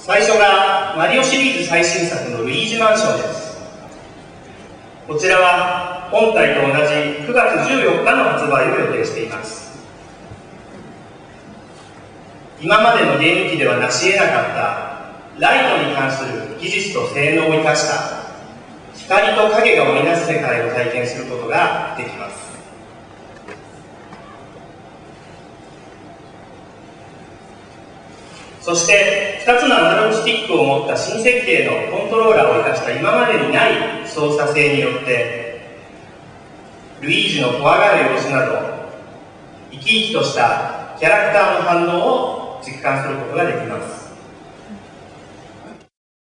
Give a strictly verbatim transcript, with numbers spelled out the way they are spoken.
最初がマリオシリーズ最新作のルイージマンションです。こちらは本体と同じくがつじゅうよっかの発売を予定しています。今までのゲーム機では成し得なかったライトに関する技術と性能を生かした光と影が織りなす世界を体験することができます。そしてふたつのアナログスティックを持った新設計のコントローラーを生かした今までにない操作性によってルイージの怖がる様子など生き生きとしたキャラクターの反応を実感することができます。